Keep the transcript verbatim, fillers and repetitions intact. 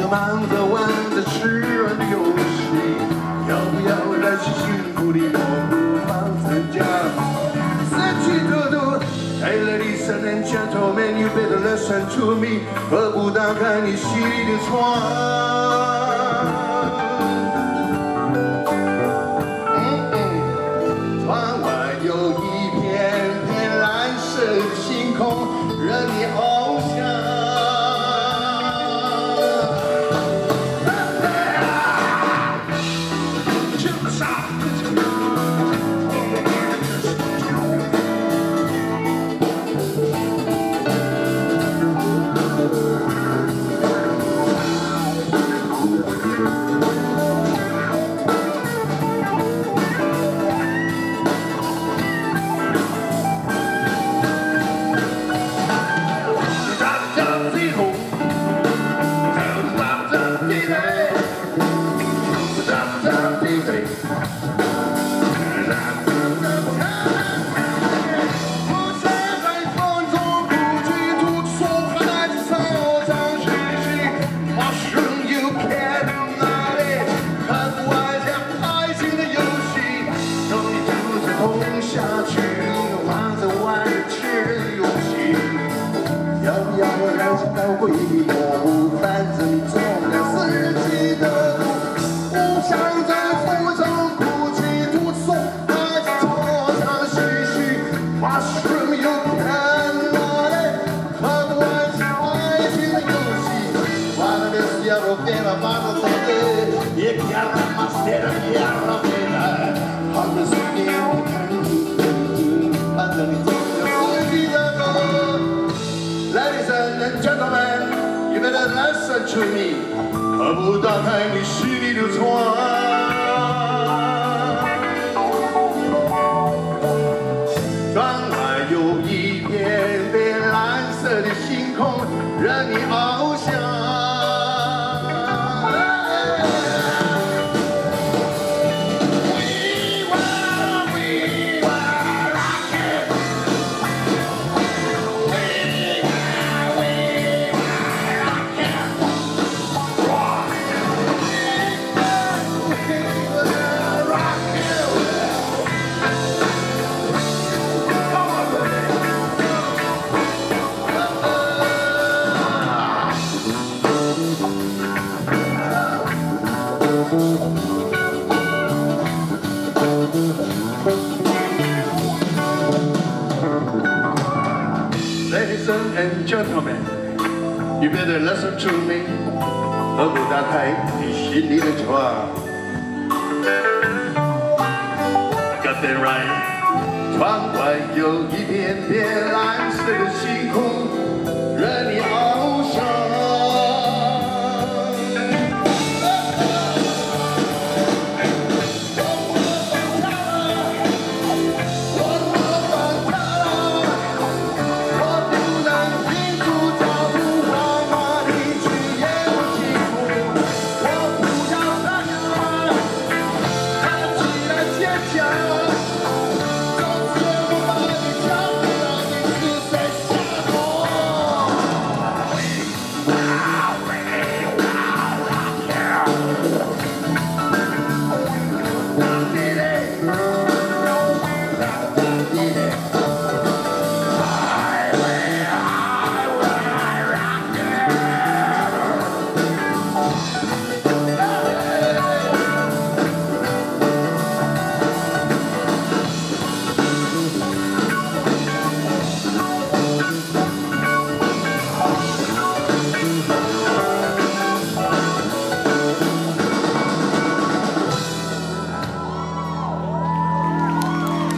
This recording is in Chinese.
忙着玩着吃人的游戏，要不要来去辛苦的模糊放增加？四季度度。 Hey ladies and gentlemen, you better listen to me。何不打开你心里的窗？嗯嗯，窗外有一片片蓝色的星空，任你翱翔。回忆模糊，反正你总要四季的路，不想在风中哭泣吐诉，还是拖长唏嘘。Mushroom you can not it， 和不玩爱情的游戏，完了的是要我变了把我操的，也别让妈写的别让别人，好的是你我看你，反正你总要四季的路。Ladies and gentlemen, you better listen to me。何不打开你心里的窗？窗外有一片片蓝色的星空，任你翱翔。 Ladies and gentlemen, you better listen to me。何不打开你心里的窗 ？Got that right。窗外有一片片蓝色的星空。